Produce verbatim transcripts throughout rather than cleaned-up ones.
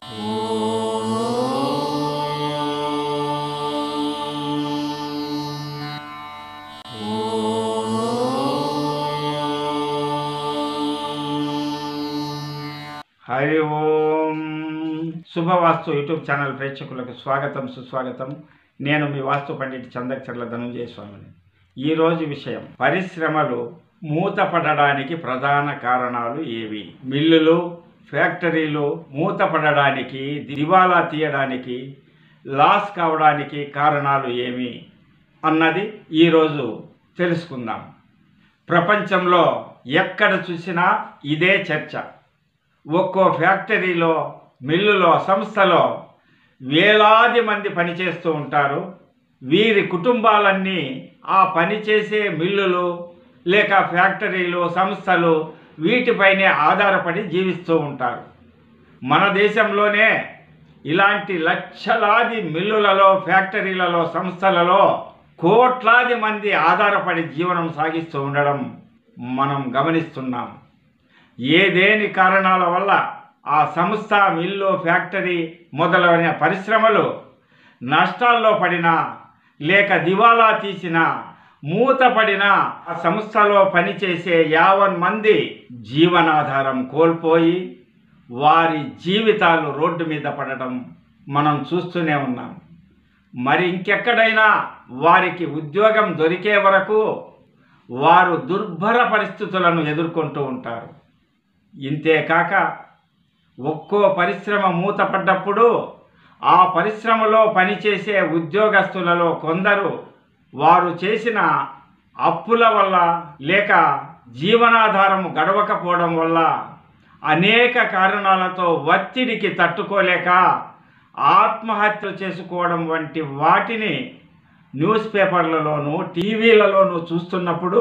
Hari Om. Shubhavastu YouTube channel ప్రేక్షకులకు స్వాగతం, సుస్వాగతం. నేను మీ వాస్తు పండిట్ చందకచర్ల ధనుంజయ స్వామిని. ఈరోజు విషయం, పరిశ్రమలు మూతపడడానికి ప్రధాన కారణాలు ఏవి? మిల్లులు, ఫ్యాక్టరీలు మూతపడడానికి, దివాలా తీయడానికి, లాస్ కావడానికి కారణాలు ఏమి అన్నది ఈరోజు తెలుసుకుందాం. ప్రపంచంలో ఎక్కడ చూసినా ఇదే చర్చ. ఒక్కో ఫ్యాక్టరీలో, మిల్లులో, సంస్థలో వేలాది మంది పనిచేస్తూ ఉంటారు. వీరి కుటుంబాలన్నీ ఆ పనిచేసే మిల్లులు లేక ఫ్యాక్టరీలు, సంస్థలు వీటిపైనే ఆధారపడి జీవిస్తూ ఉంటారు. మన దేశంలోనే ఇలాంటి లక్షలాది మిల్లులలో, ఫ్యాక్టరీలలో, సంస్థలలో కోట్లాది మంది ఆధారపడి జీవనం సాగిస్తూ ఉండడం మనం గమనిస్తున్నాం. ఏదేని కారణాల వల్ల ఆ సంస్థ, మిల్లు, ఫ్యాక్టరీ మొదలైన పరిశ్రమలు నష్టాల్లో పడినా లేక దివాలా తీసిన, మూతపడిన ఆ సంస్థలో పనిచేసే యావన్ మంది జీవనాధారం కోల్పోయి వారి జీవితాలు రోడ్డు మీద పడడం మనం చూస్తూనే ఉన్నాం. మరి ఇంకెక్కడైనా వారికి ఉద్యోగం దొరికే వరకు వారు దుర్భర పరిస్థితులను ఎదుర్కొంటూ ఉంటారు. ఇంతేకాక ఒక్కో పరిశ్రమ మూతపడ్డప్పుడు ఆ పరిశ్రమలో పనిచేసే ఉద్యోగస్తులలో కొందరు వారు చేసిన అప్పుల వల్ల లేక జీవనాధారం గడవకపోవడం వల్ల అనేక కారణాలతో ఒత్తిడికి తట్టుకోలేక ఆత్మహత్యలు చేసుకోవడం వంటి వాటిని న్యూస్ పేపర్లలోనూ, టీవీలలోనూ చూస్తున్నప్పుడు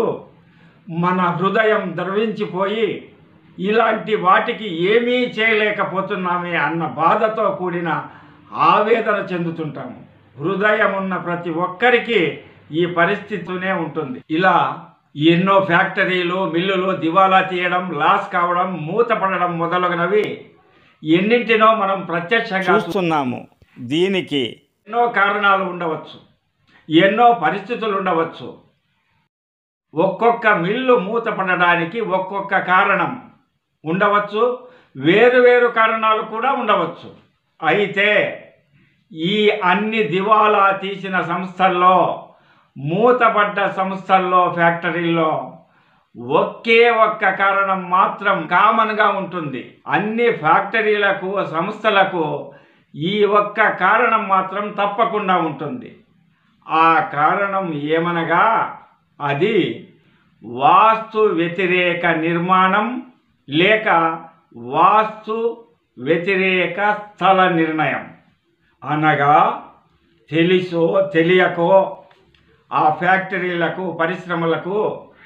మన హృదయం ద్రవించిపోయి ఇలాంటి వాటికి ఏమీ చేయలేకపోతున్నామే అన్న బాధతో కూడిన ఆవేదన చెందుతుంటాము. హృదయం ఉన్న ప్రతి ఒక్కరికి ఈ పరిస్థితినే ఉంటుంది. ఇలా ఎన్నో ఫ్యాక్టరీలు, మిల్లులు దివాలా తీయడం, లాస్ కావడం, మూతపడడం మొదలగునవి ఎన్నింటినో మనం ప్రత్యక్షంగా చూస్తున్నాము. దీనికి ఎన్నో కారణాలు ఉండవచ్చు, ఎన్నో పరిస్థితులు ఉండవచ్చు. ఒక్కొక్క మిల్లు మూతపడడానికి ఒక్కొక్క కారణం ఉండవచ్చు, వేరు వేరు కారణాలు కూడా ఉండవచ్చు. అయితే ఈ అన్ని దివాలా తీసిన సంస్థల్లో, మూతపడ్డ సంస్థల్లో, ఫ్యాక్టరీల్లో ఒకే ఒక్క కారణం మాత్రం కామన్గా ఉంటుంది. అన్ని ఫ్యాక్టరీలకు, సంస్థలకు ఈ ఒక్క కారణం మాత్రం తప్పకుండా ఉంటుంది. ఆ కారణం ఏమనగా అది వాస్తు వ్యతిరేక నిర్మాణం లేక వాస్తు వ్యతిరేక స్థల నిర్ణయం. అనగా తెలుసో తెలియకో ఆ ఫ్యాక్టరీలకు, పరిశ్రమలకు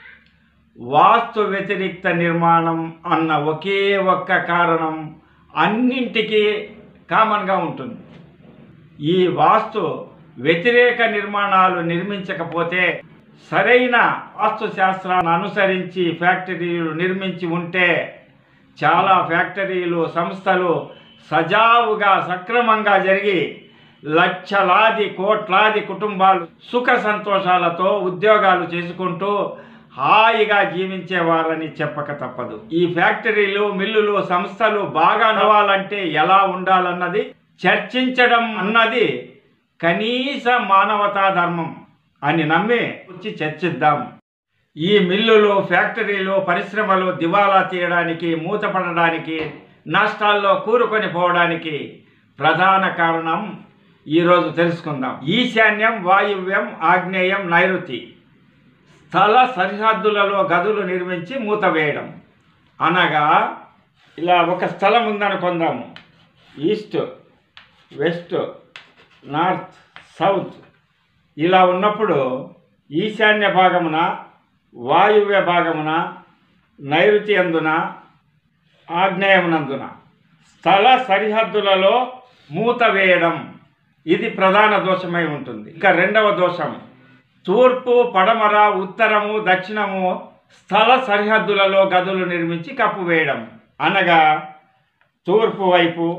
వాస్తు వ్యతిరేక నిర్మాణం అన్న ఒకే ఒక్క కారణం అన్నింటికీ కామన్గా ఉంటుంది. ఈ వాస్తు వ్యతిరేక నిర్మాణాలు నిర్మించకపోతే, సరైన వాస్తు శాస్త్రాన్ని అనుసరించి ఫ్యాక్టరీలు నిర్మించి ఉంటే చాలా ఫ్యాక్టరీలు, సంస్థలు సజావుగా, సక్రమంగా జరిగి లక్షలాది, కోట్లాది కుటుంబాలు సుఖ సంతోషాలతో ఉద్యోగాలు చేసుకుంటూ హాయిగా జీవించేవారని చెప్పక తప్పదు. ఈ ఫ్యాక్టరీలు, మిల్లులు, సంస్థలు బాగా నడవాలంటే ఎలా ఉండాలన్నది చర్చించడం అన్నది కనీస మానవతా ధర్మం అని నమ్మి వచ్చి చర్చిద్దాం. ఈ మిల్లులు, ఫ్యాక్టరీలు, పరిశ్రమలు దివాలా తీయడానికి, మూతపడడానికి, నష్టాల్లో కూరుకొని పోవడానికి ప్రధాన కారణం ఈరోజు తెలుసుకుందాం. ఈశాన్యం, వాయువ్యం, ఆగ్నేయం, నైరుతి స్థల సరిహద్దులలో గదులు నిర్మించి మూతవేయడం. అనగా ఇలా ఒక స్థలం ఉందనుకుందాము. ఈస్ట్, వెస్ట్, నార్త్, సౌత్ ఇలా ఉన్నప్పుడు ఈశాన్య భాగమున, వాయువ్య భాగమున, నైరుతి అందున, ఆగ్నేయమునందున స్థల సరిహద్దులలో మూత వేయడం ఇది ప్రధాన దోషమై ఉంటుంది. ఇక రెండవ దోషం, తూర్పు, పడమర, ఉత్తరము, దక్షిణము స్థల సరిహద్దులలో గదులు నిర్మించి కప్పు వేయడం. అనగా తూర్పు వైపు,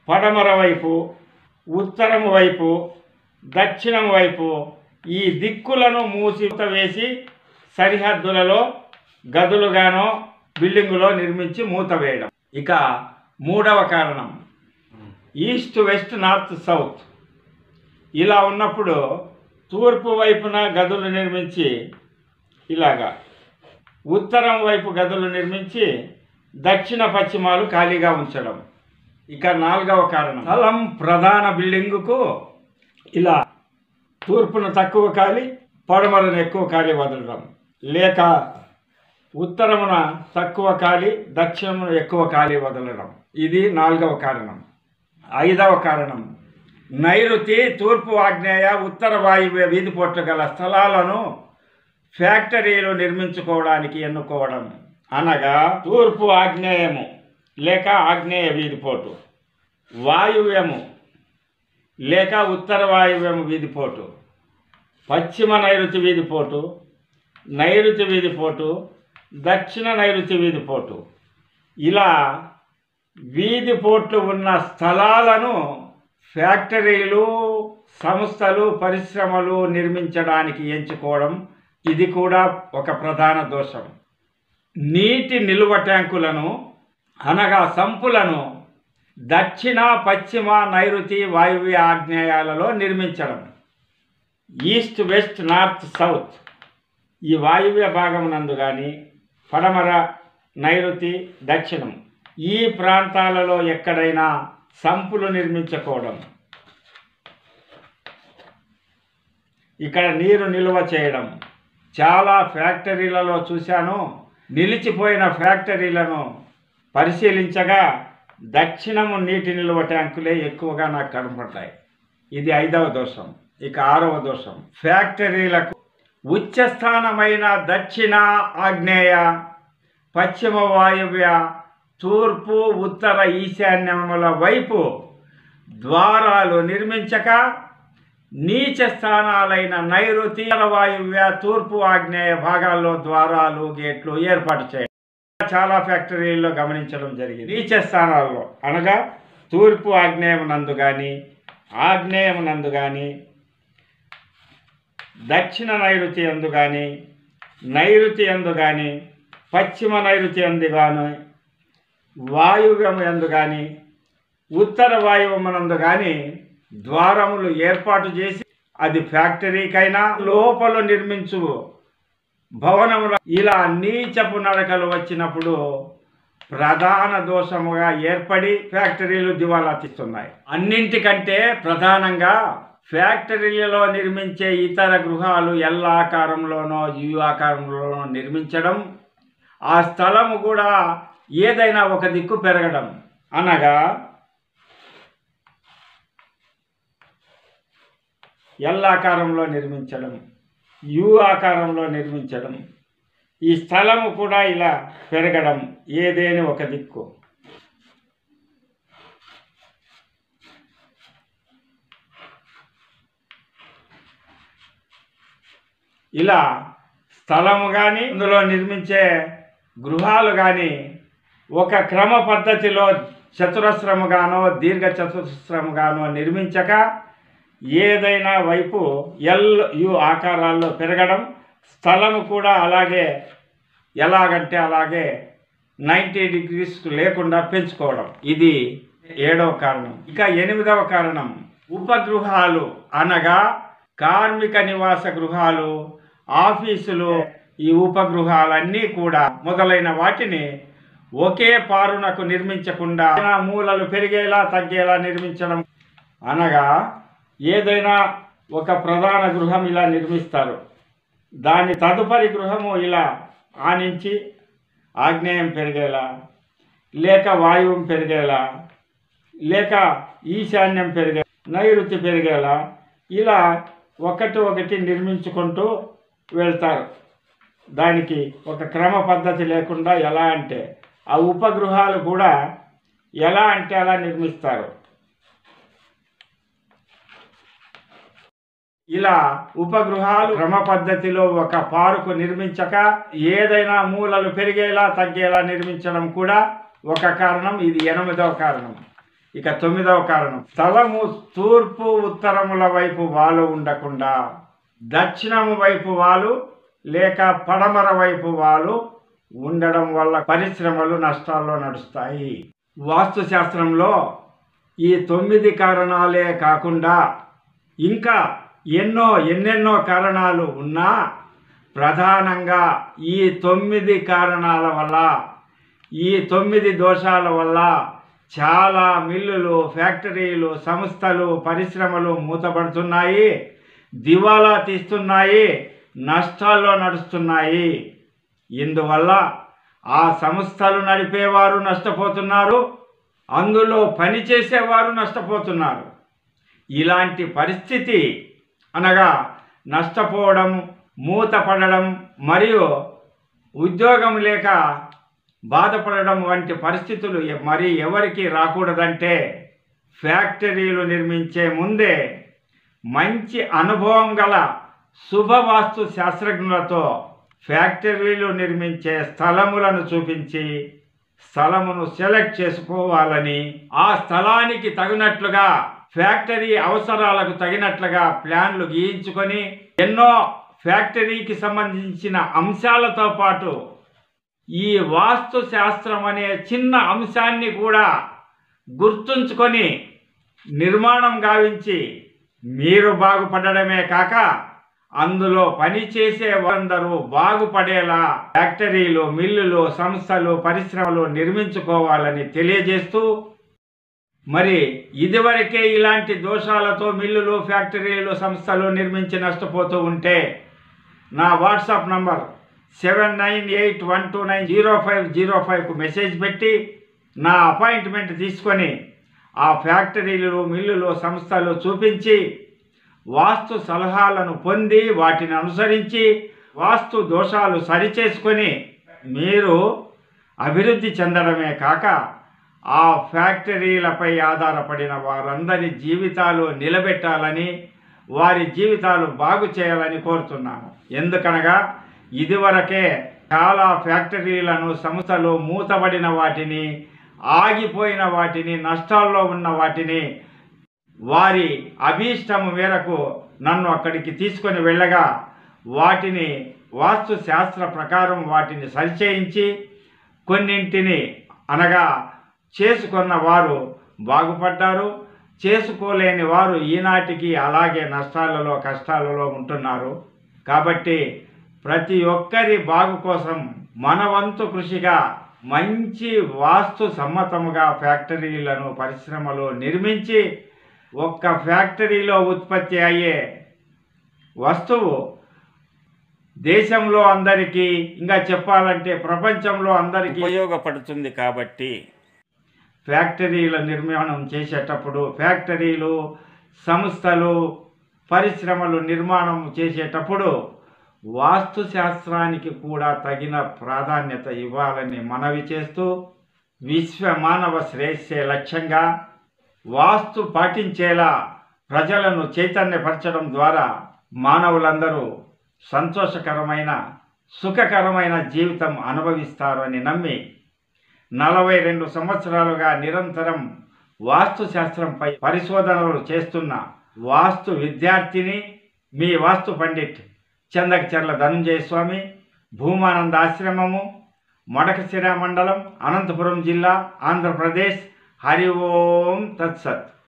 పడమర వైపు, ఉత్తరం వైపు, దక్షిణం వైపు ఈ దిక్కులను మూసి వేసి సరిహద్దులలో గదులుగానో బిల్డింగులో నిర్మించి మూత వేయడం. ఇక మూడవ కారణం ఈస్ట్, వెస్ట్, నార్త్, సౌత్. ఇలా ఉన్నప్పుడు తూర్పు వైపున గదులు నిర్మించి ఇలాగా, ఉత్తరం వైపు గదులు నిర్మించి దక్షిణ పశ్చిమాలు ఖాళీగా ఉంచడం. ఇక నాలుగవ కారణం స్థలం ప్రధాన బిల్డింగుకు ఇలా తూర్పును తక్కువ ఖాళీ, పడమరను ఎక్కువ ఖాళీ వదలడం, లేక ఉత్తరమున తక్కువ ఖాళీ, దక్షిణమున ఎక్కువ ఖాళీ వదలడం. ఇది నాలుగవ కారణం. ఐదవ కారణం నైరుతి, తూర్పు, ఆగ్నేయ, ఉత్తర వాయువ్య వీధిపోట్లు గల స్థలాలను ఫ్యాక్టరీలు నిర్మించుకోవడానికి ఎన్నుకోవడం. అనగా తూర్పు ఆగ్నేయము లేక ఆగ్నేయ వీధిపోటు, వాయువ్యము లేక ఉత్తర వాయువ్యము వీధిపోటు, పశ్చిమ నైరుతి వీధిపోటు, నైరుతి వీధిపోటు, దక్షిణ నైరుతి వీధిపోటు. ఇలా వీధిపోట్లు ఉన్న స్థలాలను ఫ్యాక్టరీలు, సంస్థలు, పరిశ్రమలు నిర్మించడానికి ఎంచుకోవడం. ఇది కూడా ఒక ప్రధాన దోషం. నీటి నిల్వ ట్యాంకులను అనగా సంపులను దక్షిణ, పశ్చిమ, నైరుతి, వాయువ్య, ఆగ్నేయాలలో నిర్మించడం. ఈస్ట్, వెస్ట్, నార్త్, సౌత్ ఈ వాయువ్య భాగం నందు కానీ, పడమర, నైరుతి, దక్షిణం ఈ ప్రాంతాలలో ఎక్కడైనా సంపులు నిర్మించుకోవడం. ఇక్కడ నీరు నిల్వ చేయడం. చాలా ఫ్యాక్టరీలలో చూశాను. నిలిచిపోయిన ఫ్యాక్టరీలను పరిశీలించగా దక్షిణము నీటి నిల్వ ట్యాంకులే ఎక్కువగా నాకు కనపడతాయి. ఇది ఐదవ దోషం. ఇక ఆరవ దోషం ఫ్యాక్టరీలకు ఉచ్చస్థానమైన దక్షిణ, ఆగ్నేయ, పశ్చిమ వాయువ్య, తూర్పు, ఉత్తర, ఈశాన్యముల వైపు ద్వారాలు నిర్మించక నీచ స్థానాలైన నైరుతి, వాయువ్య, తూర్పు, ఆగ్నేయ భాగాల్లో ద్వారాలు, గేట్లు ఏర్పాటు చేయాలి. చాలా ఫ్యాక్టరీల్లో గమనించడం జరిగింది. నీచ స్థానాల్లో అనగా తూర్పు ఆగ్నేయం నందు కానీ, ఆగ్నేయం నందు కానీ, దక్షిణ నైరుతి యందు కానీ, నైరుతి యందు కానీ, పశ్చిమ నైరుతి యందు కానీ, వాయువ్యం యందు కానీ, ఉత్తర వాయువ్యమునందు కానీ ద్వారములు ఏర్పాటు చేసి అది ఫ్యాక్టరీకైనా లోపల నిర్మించు భవనముల ఇలా నీచపు నడకలు వచ్చినప్పుడు ప్రధాన దోషముగా ఏర్పడి ఫ్యాక్టరీలు దివాలా తీస్తున్నాయి. అన్నింటికంటే ప్రధానంగా ఫ్యాక్టరీలలో నిర్మించే ఇతర గృహాలు ఎల్ ఆకారంలోనో యు ఆకారంలోనో నిర్మించడం, ఆ స్థలము కూడా ఏదైనా ఒక దిక్కు పెరగడం. అనగా ఎల్ ఆకారంలో నిర్మించడం, యు ఆకారంలో నిర్మించడం, ఈ స్థలము కూడా ఇలా పెరగడం, ఏదేని ఒక దిక్కు. ఇలా స్థలము కానీ అందులో నిర్మించే గృహాలు కానీ ఒక క్రమ పద్ధతిలో చతురస్రముగానో దీర్ఘ చతురస్రముగానో నిర్మించక ఏదైనా వైపు ఎల్ యు ఆకారాల్లో పెరగడం, స్థలము కూడా అలాగే ఎలాగంటే అలాగే నైంటీ డిగ్రీస్ లేకుండా పెంచుకోవడం. ఇది ఏడవ కారణం. ఇక ఎనిమిదవ కారణం ఉపగృహాలు అనగా కార్మిక నివాస గృహాలు, ఆఫీసులు, ఈ ఉపగృహాలన్నీ కూడా మొదలైన వాటిని ఒకే పారునకు నిర్మించకుండా మూలలు పెరిగేలా తగ్గేలా నిర్మించడం. అనగా ఏదైనా ఒక ప్రధాన గృహం ఇలా నిర్మిస్తారు, దాని తదుపరి గృహము ఇలా ఆనించి ఆగ్నేయం పెరిగేలా, లేక వాయువం పెరిగేలా, లేక ఈశాన్యం పెరిగే నైరుతి పెరిగేలా ఇలా ఒకటి ఒకటి నిర్మించుకుంటూ వెళ్తారు. దానికి ఒక క్రమ పద్ధతి లేకుండా ఎలా అంటే ఆ ఉపగృహాలు కూడా ఎలా అంటే అలా నిర్మిస్తారు. ఇలా ఉపగృహాలు క్రమ పద్ధతిలో ఒక పార్కు నిర్మించక ఏదైనా మూలలు పెరిగేలా తగ్గేలా నిర్మించడం కూడా ఒక కారణం. ఇది ఎనిమిదవ కారణం. ఇక తొమ్మిదవ కారణం, స్థలము తూర్పు ఉత్తరముల వైపు వాలు ఉండకుండా దక్షిణము వైపు వాలు లేక పడమర వైపు వాలు ఉండడం వల్ల పరిశ్రమలు నష్టాల్లో నడుస్తాయి. వాస్తు శాస్త్రంలో ఈ తొమ్మిది కారణాలే కాకుండా ఇంకా ఎన్నో ఎన్నెన్నో కారణాలు ఉన్నా ప్రధానంగా ఈ తొమ్మిది కారణాల వల్ల, ఈ తొమ్మిది దోషాల వల్ల చాలా మిల్లులు, ఫ్యాక్టరీలు, సంస్థలు, పరిశ్రమలు మూతపడుతున్నాయి, దివాలా తీస్తున్నాయి, నష్టాల్లో నడుస్తున్నాయి. ఇందువల్ల ఆ సంస్థలు నడిపేవారు నష్టపోతున్నారు, అందులో పనిచేసేవారు నష్టపోతున్నారు. ఇలాంటి పరిస్థితి అనగా నష్టపోవడం, మూతపడడం మరియు ఉద్యోగం లేక బాధపడడం వంటి పరిస్థితులు మరి ఎవరికి రాకూడదంటే ఫ్యాక్టరీలు నిర్మించే ముందే మంచి అనుభవం గల శుభవాస్తు శాస్త్రజ్ఞులతో ఫ్యాక్టరీలు నిర్మించే స్థలములను చూపించి స్థలమును సెలెక్ట్ చేసుకోవాలని, ఆ స్థలానికి తగినట్లుగా ఫ్యాక్టరీ అవసరాలకు తగినట్లుగా ప్లాన్లు గీయించుకొని ఎన్నో ఫ్యాక్టరీకి సంబంధించిన అంశాలతో పాటు ఈ వాస్తు శాస్త్రం అనే చిన్న అంశాన్ని కూడా గుర్తుంచుకొని నిర్మాణం గావించి మీరు బాగుపడడమే కాక అందులో పనిచేసే వారందరూ బాగుపడేలా ఫ్యాక్టరీలు, మిల్లులు, సంస్థలు, పరిశ్రమలు నిర్మించుకోవాలని తెలియజేస్తూ, మరి ఇదివరకే ఇలాంటి దోషాలతో మిల్లులు, ఫ్యాక్టరీలు, సంస్థలు నిర్మించి నష్టపోతూ ఉంటే నా WhatsApp number seven nine eight one two nine zero five zero ఫైవ్కు మెసేజ్ పెట్టి నా అపాయింట్మెంట్ తీసుకొని ఆ ఫ్యాక్టరీలు, మిల్లులు, సంస్థలు చూపించి వాస్తు సలహాలను పొంది వాటిని అనుసరించి వాస్తు దోషాలు సరిచేసుకొని మీరు అభివృద్ధి చెందడమే కాక ఆ ఫ్యాక్టరీలపై ఆధారపడిన వారందరి జీవితాలు నిలబెట్టాలని, వారి జీవితాలు బాగు చేయాలని కోరుతున్నాను. ఎందుకనగా ఇదివరకే చాలా ఫ్యాక్టరీలను, సంస్థలు మూతబడిన వాటిని, ఆగిపోయిన వాటిని, నష్టాల్లో ఉన్న వాటిని వారి అభీష్టము మేరకు నన్ను అక్కడికి తీసుకొని వెళ్ళగా వాటిని వాస్తు శాస్త్ర ప్రకారం వాటిని సరిచేయించి కొన్నింటిని అనగా చేసుకున్న వారు బాగుపడ్డారు, చేసుకోలేని వారు ఈనాటికి అలాగే నష్టాలలో, కష్టాలలో ఉంటున్నారు. కాబట్టి ప్రతి ఒక్కరి బాగు కోసం మన వంతు కృషిగా మంచి వాస్తు సమ్మతముగా ఫ్యాక్టరీలను, పరిశ్రమలు నిర్మించి ఒక్క ఫ్యాక్టరీలో ఉత్పత్తి అయ్యే వస్తువు దేశంలో అందరికీ, ఇంకా చెప్పాలంటే ప్రపంచంలో అందరికీ ఉపయోగపడుతుంది. కాబట్టి ఫ్యాక్టరీల నిర్మాణం చేసేటప్పుడు, ఫ్యాక్టరీలు, సంస్థలు, పరిశ్రమలు నిర్మాణం చేసేటప్పుడు వాస్తు శాస్త్రానికి కూడా తగిన ప్రాధాన్యత ఇవ్వాలని మనవి చేస్తూ, విశ్వ మానవ శ్రేయస్సే లక్ష్యంగా వాస్తు పాటించేలా ప్రజలను చైతన్యపరచడం ద్వారా మానవులందరూ సంతోషకరమైన, సుఖకరమైన జీవితం అనుభవిస్తారని నమ్మి నలభై రెండు సంవత్సరాలుగా నిరంతరం వాస్తు శాస్త్రంపై పరిశోధనలు చేస్తున్న వాస్తు విద్యార్థిని మీ వాస్తు పండిట్ చందకచర్ల ధనంజయ స్వామి, భూమానంద ఆశ్రమము, మడకశిర మండలం, అనంతపురం జిల్లా, ఆంధ్రప్రదేశ్. హరి ఓం తత్సత్.